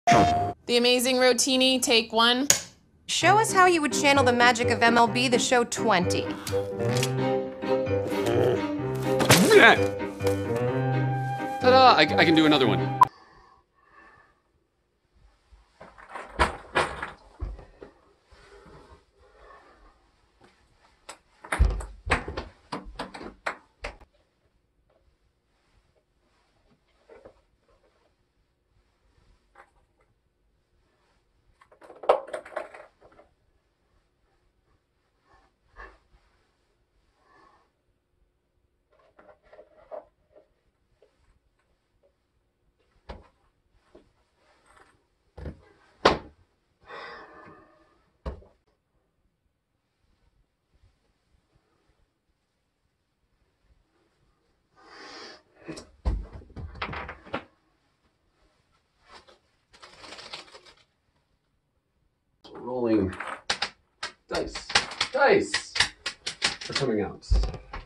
The Amazing Rotini, take one. Show us how you would channel the magic of MLB The Show 20. Ta-da! I can do another one. Rolling dice. Dice are coming out.